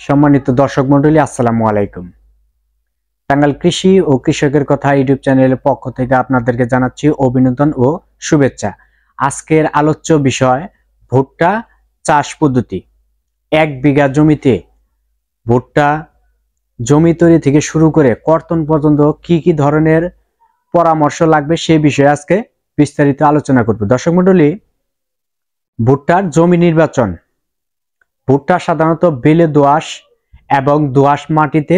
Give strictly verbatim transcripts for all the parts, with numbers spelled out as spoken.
সম্মানিত দর্শক মণ্ডলী, আসসালামু আলাইকুম। টাঙ্গাইল কৃষি ও কৃষকের কথা ইউটিউব চ্যানেলের পক্ষ থেকে আপনাদেরকে জানাচ্ছি অভিনন্দন ও শুভেচ্ছা। আজকের আলোচ্য বিষয় ভুট্টা চাষ পদ্ধতি। এক বিঘা জমিতে ভুট্টা জমি তৈরি থেকে শুরু করে কর্তন পর্যন্ত কি কি ধরনের পরামর্শ লাগবে সে বিষয়ে আজকে বিস্তারিত আলোচনা করব। দর্শক মণ্ডলী, ভুট্টার জমি নির্বাচন। ভুট্টা সাধারণত বেলে দোআঁশ এবং দোআঁশ মাটিতে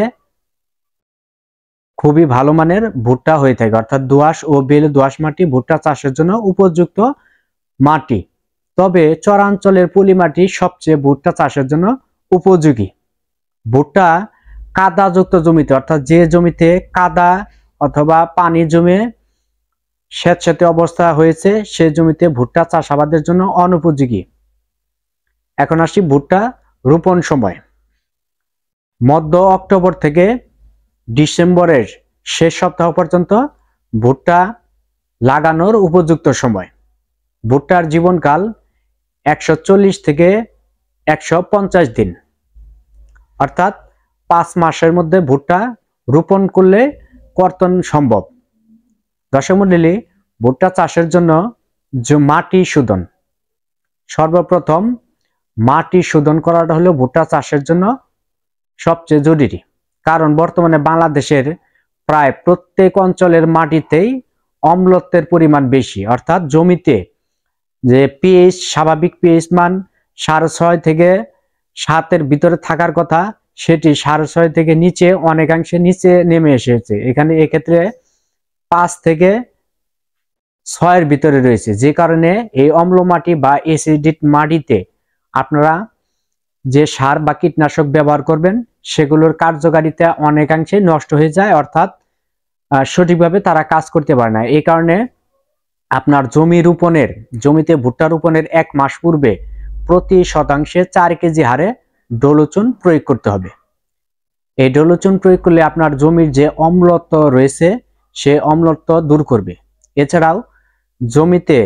খুবই ভালো মানের ভুট্টা হয়ে থাকে, অর্থাৎ দোআঁশ ও বেলে দোআঁশ মাটি ভুট্টা চাষের জন্য উপযুক্ত মাটি। তবে চরাঞ্চলের পলি মাটি সবচেয়ে ভুট্টা চাষের জন্য উপযোগী। ভুট্টা কাদাযুক্ত জমিতে, অর্থাৎ যে জমিতে কাদা অথবা পানি জমে স্যাঁতসেঁতে অবস্থা হয়েছে সে জমিতে ভুট্টা চাষাবাদের জন্য অনুপযোগী। এখন আসি ভুট্টা রোপণ সময়। মধ্য অক্টোবর থেকে ডিসেম্বরের শেষ সপ্তাহ পর্যন্ত ভুট্টা লাগানোর উপযুক্ত সময়। ভুট্টার জীবনকাল একশো চল্লিশ থেকে একশো পঞ্চাশ দিন, অর্থাৎ পাঁচ মাসের মধ্যে ভুট্টা রোপণ করলে কর্তন সম্ভব। দর্শক মণ্ডলী, ভুট্টা চাষের জন্য মাটি শোধন। সর্বপ্রথম মাটি শোধন করাটা হলো ভুট্টা চাষের জন্য সবচেয়ে জরুরি, কারণ বর্তমানে বাংলাদেশের প্রায় প্রত্যেক অঞ্চলের মাটিতেই অম্লত্বের পরিমাণ বেশি, অর্থাৎ জমিতে যে পিএইচ স্বাভাবিক পিএইচ মান সাড়ে ছয় থেকে সাতের ভিতরে থাকার কথা সেটি সাড়ে ছয় থেকে নিচে অনেকাংশে নিচে নেমে এসেছে। এখানে এক্ষেত্রে পাঁচ থেকে ছয়ের ভিতরে রয়েছে, যে কারণে এই অম্ল মাটি বা অ্যাসিডিক মাটিতে আপনারা যে সার বা কীটনাশক ব্যবহার করবেন সেগুলোর কার্যকারিতা অনেকাংশে নষ্ট হয়ে যায়, অর্থাৎ সঠিকভাবে তারা কাজ করতে পারে না। এই কারণে আপনার জমি রোপণের জমিতে ভুট্টা রোপণের এক মাস পূর্বে প্রতি শতাংশে চার কেজি হারে ডোলোচুন প্রয়োগ করতে হবে। এই ডোলোচুন প্রয়োগ করলে আপনার জমির যে অম্লত্ব রয়েছে সে অম্লত্ব দূর করবে। এছাড়াও জমিতে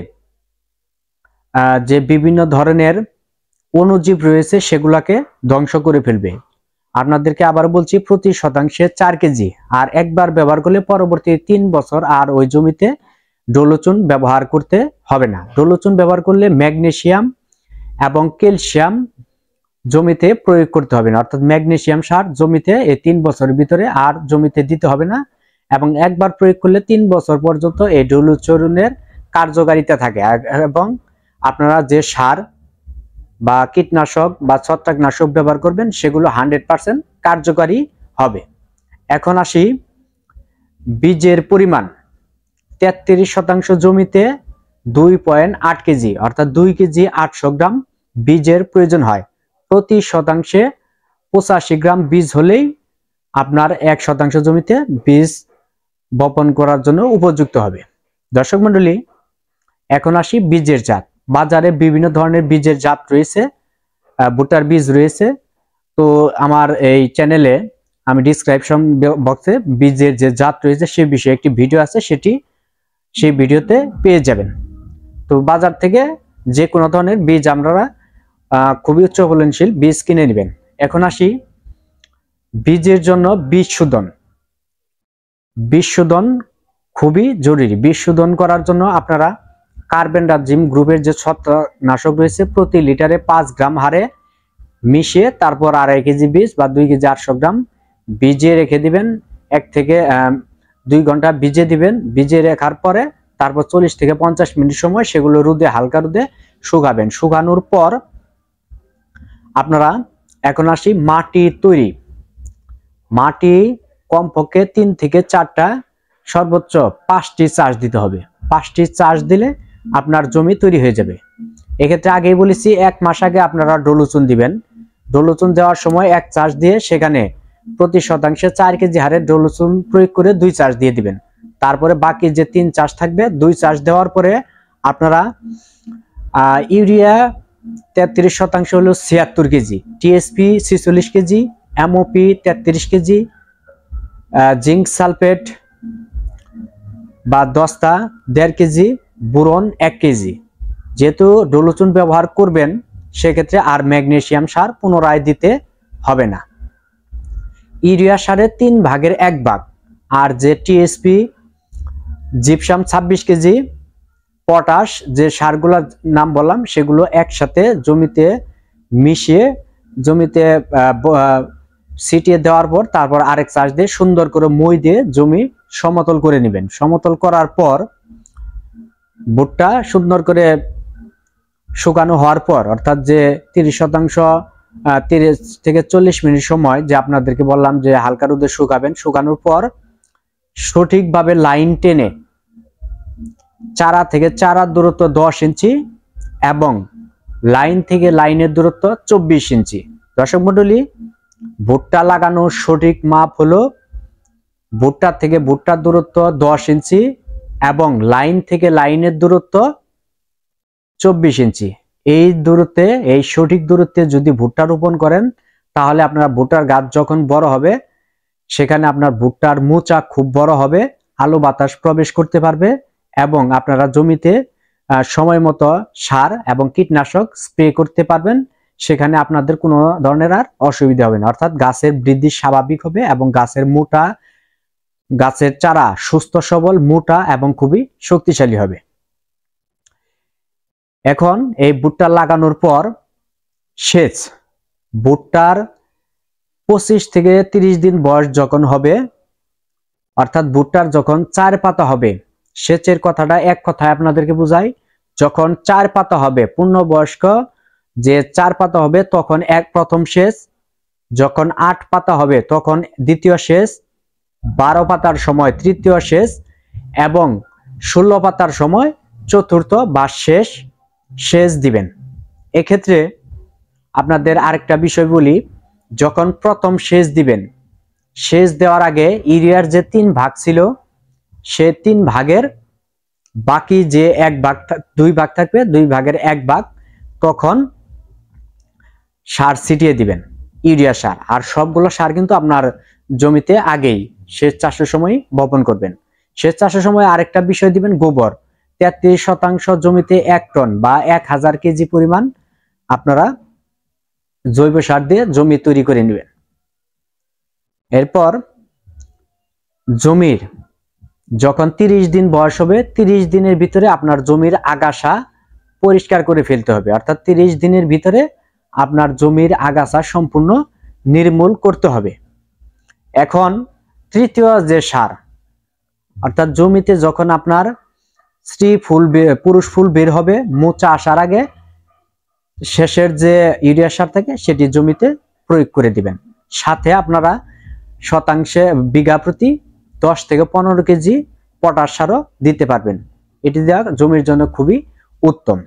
যে বিভিন্ন ধরনের অণুজীব রয়েছে সেগুলাকে ধ্বংস করে ফেলবে। আপনাদেরকে আবার বলছি, প্রতি শতাংশে চার কেজি, আর একবার ব্যবহার করলে পরবর্তী তিন বছর আর ওই জমিতে ডোলোচুন ব্যবহার করতে হবে না। ডোলোচুন ব্যবহার করলে ম্যাগনেসিয়াম এবং ক্যালসিয়াম জমিতে প্রয়োগ করতে হবে না, অর্থাৎ ম্যাগনেসিয়াম সার জমিতে এই তিন বছরের ভিতরে আর জমিতে দিতে হবে না, এবং একবার প্রয়োগ করলে তিন বছর পর্যন্ত এই ডোলোচুনের কার্যকারিতা থাকে। এবং আপনারা যে সার বা কীটনাশক বা ছত্রাকনাশক ব্যবহার করবেন সেগুলো হান্ড্রেড পার্সেন্ট কার্যকারী হবে। এখন আসি বীজের পরিমাণ। তেত্রিশ শতাংশ জমিতে দুই পয়েন্ট আট কেজি, অর্থাৎ দুই কেজি আটশো গ্রাম বীজের প্রয়োজন হয়। প্রতি শতাংশে পঁচাশি গ্রাম বীজ হলেই আপনার এক শতাংশ জমিতে বীজ বপন করার জন্য উপযুক্ত হবে। দর্শক মণ্ডলী, এখন আসি বীজের জাত। বাজারে বিভিন্ন ধরনের বীজের জাত রয়েছে, ভুট্টার বীজ রয়েছে। তো আমার এই চ্যানেলে আমি ডিসক্রিপশন বক্সে বীজের যে জাত রয়েছে সে বিষয়ে একটি ভিডিও আছে, সেটি সেই ভিডিওতে পেয়ে যাবেন। তো বাজার থেকে যে কোনো ধরনের বীজ আপনারা খুবই উচ্চ ফলনশীল বীজ কিনে নেবেন। এখন আসি বীজের জন্য বীজ শোধন। বীজ শোধন খুবই জরুরি। বীজ শোধন করার জন্য আপনারা কার্বেন্ডাজিম গ্রুপের যে ছত্রাকনাশক রয়েছে প্রতি লিটারে পাঁচ গ্রাম হারে মিশিয়ে তারপর আড়াই কেজি বীজ বা দুই কেজি আটশো গ্রাম বীজে রেখে দিবেন। এক থেকে দুই ঘন্টা ভিজে দিবেন। ভিজে রাখার পরে তারপর চল্লিশ থেকে পঞ্চাশ মিনিট সময় সেগুলো রোদে হালকা রোদে শুকাবেন। শুকানোর পর আপনারা এখন আসি মাটি তৈরি। মাটি কমপক্ষে তিন থেকে চারটা সর্বোচ্চ পাঁচটি চাষ দিতে হবে। পাঁচটি চাষ দিলে আপনার জমি তৈরি হয়ে যাবে। এক্ষেত্রে আগেই বলেছি, এক মাস আগে আপনারা ডোলোচুন দিবেন। ডোলোচুন দেওয়ার সময় এক চাষ দিয়ে সেখানে প্রতি শতাংশে চার কেজি হারে ডোলোচুন প্রয়োগ করে দুই চাষ দিয়ে দিবেন। তারপরে বাকি যে তিন চাষ থাকবে, দুই চাষ দেওয়ার পরে আপনারা ইউরিয়া তেত্রিশ শতাংশ হলো ছিয়াত্তর কেজি, টিএসপি ছিচল্লিশ কেজি, এমওপি তেত্রিশ কেজি, জিঙ্ক সালফেট বা দস্তা দেড় কেজি, বোরন এক কেজি। যেহেতু ডোলোচুন ব্যবহার করবেন সেক্ষেত্রে আর ম্যাগনেসিয়াম সার পুনরায় দিতে হবে না। ইউরিয়া সারের তিন ভাগের এক ভাগ আর যে টিএসপি, জিপসাম ছাব্বিশ কেজি, পটাশ যে সারগুলোর নাম বললাম সেগুলো একসাথে জমিতে মিশিয়ে জমিতে ছিটিয়ে দেওয়ার পর তারপর আরেক চাষ দিয়ে সুন্দর করে মই দিয়ে জমি সমতল করে নেবেন। সমতল করার পর ভুট্টা সুন্দর করে শুকানো হওয়ার পর অর্থাৎ যে তিরিশ শতাংশ তিরিশ থেকে চল্লিশ মিনিট সময় যে আপনাদেরকে বললাম যে হালকা রোদে শুকাবেন, শুকানোর পর সঠিকভাবে লাইন টেনে চারা থেকে চারার দূরত্ব দশ ইঞ্চি এবং লাইন থেকে লাইনের দূরত্ব চব্বিশ ইঞ্চি। দর্শক মণ্ডলী, ভুট্টা লাগানোর সঠিক মাপ হলো ভুট্টা থেকে ভুট্টার দূরত্ব দশ ইঞ্চি এবং লাইন থেকে লাইনের দূরত্ব চব্বিশ ইঞ্চি। এই দূরত্বে, এই সঠিক দূরত্বে যদি ভুট্টা রোপণ করেন তাহলে আপনার ভুট্টার গাছ যখন বড় হবে সেখানে আপনার ভুট্টার মোচা খুব বড় হবে, আলো বাতাস প্রবেশ করতে পারবে এবং আপনারা জমিতে সময় মতো সার এবং কীটনাশক স্প্রে করতে পারবেন। সেখানে আপনাদের কোনো ধরনের আর অসুবিধা হবে না, অর্থাৎ গাছের বৃদ্ধি স্বাভাবিক হবে এবং গাছের মোটা গাছের চারা সুস্থ সবল, মোটা এবং খুবই শক্তিশালী হবে। এখন এই ভুট্টা লাগানোর পর সেচ, ভুট্টার পঁচিশ থেকে তিরিশ দিন বয়স যখন হবে অর্থাৎ ভুট্টার যখন চার পাতা হবে, সেচের কথাটা এক কথায় আপনাদেরকে বুঝাই। যখন চার পাতা হবে, পূর্ণবয়স্ক যে চার পাতা হবে তখন এক প্রথম সেচ, যখন আট পাতা হবে তখন দ্বিতীয় সেচ, বারো পাতার সময় তৃতীয় সেচ এবং ষোলো পাতার সময় চতুর্থ বা শেষ সেচ দিবেন। এক্ষেত্রে আপনাদের আরেকটা বিষয় বলি, যখন প্রথম সেচ দিবেন, সেচ দেওয়ার আগে ইউরিয়ার যে তিন ভাগ ছিল সে তিন ভাগের বাকি যে এক ভাগ দুই ভাগ থাকবে, দুই ভাগের এক ভাগ তখন সার ছিটিয়ে দিবেন, ইউরিয়া সার। আর সবগুলো সার কিন্তু আপনার জমিতে আগেই সেচ চাষের সময় বপন করবেন। সেচ চাষের সময় আরেকটা বিষয় দিবেন, গোবর। তেত্রিশ শতাংশ জমিতে এক টন বা এক হাজার কেজি পরিমাণ আপনারা জৈব সার দিয়ে জমি তৈরি করে নেবেন। এরপর জমির যখন তিরিশ দিন বয়স হবে, তিরিশ দিনের ভিতরে আপনার জমির আগাছা পরিষ্কার করে ফেলতে হবে, অর্থাৎ তিরিশ দিনের ভিতরে আপনার জমির আগাছা সম্পূর্ণ নির্মূল করতে হবে। এখন তৃতীয় যে সার, অর্থাৎ জমিতে যখন আপনার স্ত্রী ফুল পুরুষ ফুল বের হবে, মোচা আসার আগে শেষের যে ইউরিয়া সার থাকে সেটি জমিতে প্রয়োগ করে দিবেন। সাথে আপনারা শতাংশে বিঘা প্রতি দশ থেকে পনেরো কেজি পটাশ সারও দিতে পারবেন। এটি দেওয়া জমির জন্য খুবই উত্তম।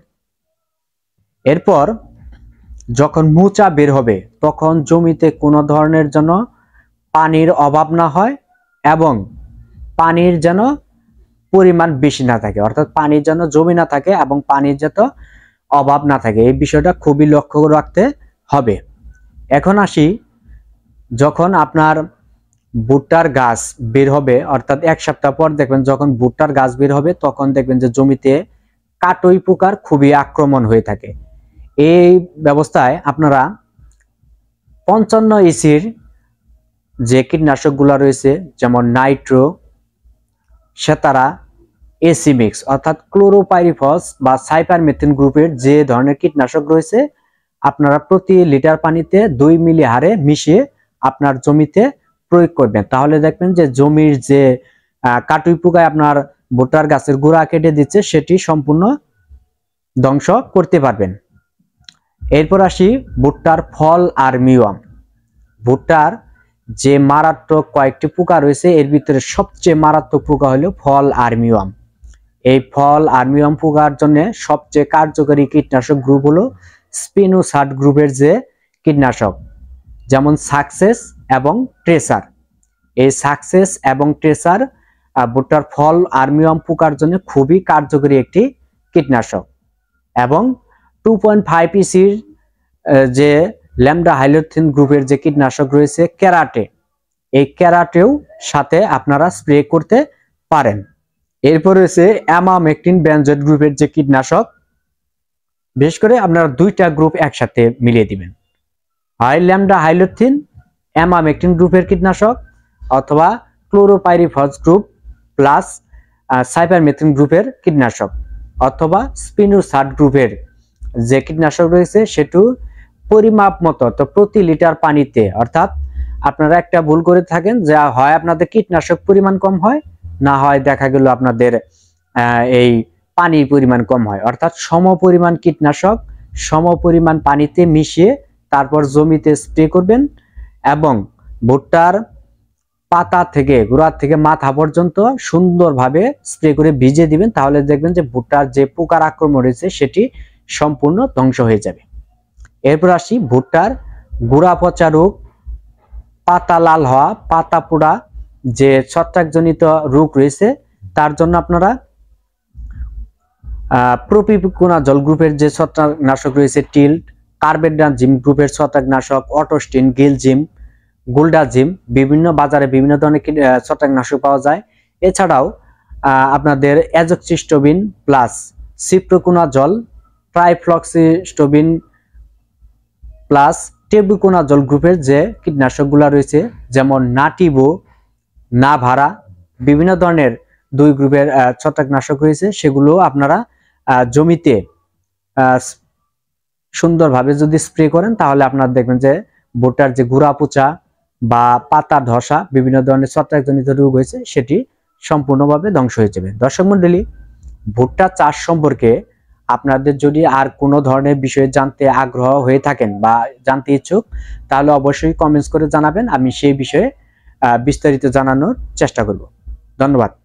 এরপর যখন মোচা বের হবে তখন জমিতে কোনো ধরনের যেন পানির অভাব না হয় এবং পানির যেন পরিমাণ বেশি না থাকে, অর্থাৎ পানির যেন জমি না থাকে এবং পানির যত অভাব না থাকে, এই বিষয়টা খুবই লক্ষ্য রাখতে হবে। এখন আসি, যখন আপনার ভুট্টার গাছ বের হবে অর্থাৎ এক সপ্তাহ পর দেখবেন যখন ভুট্টার গাছ বের হবে তখন দেখবেন যে জমিতে কাটুই পোকার খুবই আক্রমণ হয়ে থাকে। এই ব্যবস্থায় আপনারা পঞ্চান্ন ইসির যে কীটনাশকগুলো রয়েছে যেমন নাইট্রো, সেতারা, এসিমিক্স অর্থাৎ ক্লোরোপাইরিফস বা সাইপারমেথ্রিন গ্রুপের যে ধরনের কীটনাশক রয়েছে আপনারা প্রতি লিটার পানিতে দুই মিলি হারে মিশিয়ে আপনার জমিতে প্রয়োগ করবেন। তাহলে দেখবেন যে জমির যে কাটুই পোকায় আপনার ভুট্টার গাছের গোড়া কেটে দিচ্ছে সেটি সম্পূর্ণ ধ্বংস করতে পারবেন। এরপর আসি ভুট্টার ফল আর্মিওয়াম। ভুট্টার যে মারাত্মক কয়েকটি পোকা রয়েছে এর ভিতরে সবচেয়ে মারাত্মক পোকা হলো ফল আর্মিওয়াম। এই ফল আর্মিওয়াম পোকার জন্য সবচেয়ে কার্যকরী কীটনাশক গ্রুপ হলো স্পিনোসাট গ্রুপের যে কীটনাশক, যেমন সাকসেস এবং ট্রেসার। এই সাকসেস এবং ট্রেসার ভুট্টার ফল আর্মিওয়াম পোকার জন্য খুবই কার্যকরী একটি কীটনাশক। এবং টু পয়েন্ট ফাইভ ইসির যে ল্যামডা হাইলোথিন গ্রুপের যে কীটনাশক রয়েছে ক্যারাটে, এই ক্যারাটেও সাথে আপনারা স্প্রে করতে পারেন। এরপর রয়েছে অ্যামামেকটিন বেনজয়েড গ্রুপের যে কীটনাশক, বিশেষ করে আপনারা দুইটা গ্রুপ একসাথে মিলিয়ে দিবেন। হয় ল্যামডা হাইলোথিন অ্যামামেকটিন গ্রুপের কীটনাশক অথবা ক্লোরোপাইরিফস গ্রুপ প্লাস সাইপারমেথ্রিন গ্রুপের কীটনাশক অথবা স্পিনোসাট গ্রুপের যে কীটনাশক রয়েছে সেটু পরিমাপ মতো তো প্রতি লিটার পানিতে, অর্থাৎ আপনারা একটা ভুল করে থাকেন যে হয় আপনাদের কীটনাশক পরিমাণ কম হয়, না হয় দেখা গেল আপনাদের এই পানির পরিমাণ কম হয়, অর্থাৎ সম পরিমাণ কীটনাশক সম পরিমাণ পানিতে মিশিয়ে তারপর জমিতে স্প্রে করবেন এবং ভুট্টার পাতা থেকে গোড়া থেকে মাথা পর্যন্ত সুন্দরভাবে স্প্রে করে ভিজিয়ে দিবেন। তাহলে দেখবেন যে ভুট্টার যে পোকার আক্রমণ রয়েছে সেটি সম্পূর্ণ ধ্বংস হয়ে যাবে। এরপর আসি ভুট্টার গোড়া পচা রোগ, পাতা লাল হওয়া, পাতা পোড়া যে ছত্রাকজনিত রোগ রয়েছে তার জন্য আপনারা প্রোপিকোনাজল গ্রুপের যে ছত্রাকনাশক রয়েছে টিল্ট, কার্বেন্ডাজিম গ্রুপের ছত্রাকনাশক, অটোস্টিন, গিলজিম, গোল্ডাজিম, বিভিন্ন বাজারে বিভিন্ন ধরনের ছত্রাকনাশক পাওয়া যায়। এছাড়াও আপনাদের azoxystrobin plus cyproconazole, trifloxystrobin plus tebuconazole গ্রুপের যে কীটনাশকগুলো রয়েছে যেমন নাটিবো, নাভারা, বিভিন্ন ধরনের দুই গ্রুপের ছত্রাকনাশক রয়েছে, সেগুলো আপনারা জমিতে সুন্দরভাবে যদি স্প্রে করেন তাহলে আপনারা দেখবেন যে ভুট্টার যে গোড়া পচা বা পাতা ধসা বিভিন্ন ধরনের ছত্রাকজনিত রোগ হয়েছে সেটি সম্পূর্ণভাবে ধ্বংস হয়ে যাবে। দর্শক মণ্ডলী, ভুট্টা চাষ সম্পর্কে আপনাদের যদি আর কোনো ধরনের বিষয়ে জানতে আগ্রহ হয়ে থাকেন বা জানতে ইচ্ছুক তাহলে অবশ্যই কমেন্টস করে জানাবেন, আমি সেই বিষয়ে বিস্তারিত জানানোর চেষ্টা করব। ধন্যবাদ।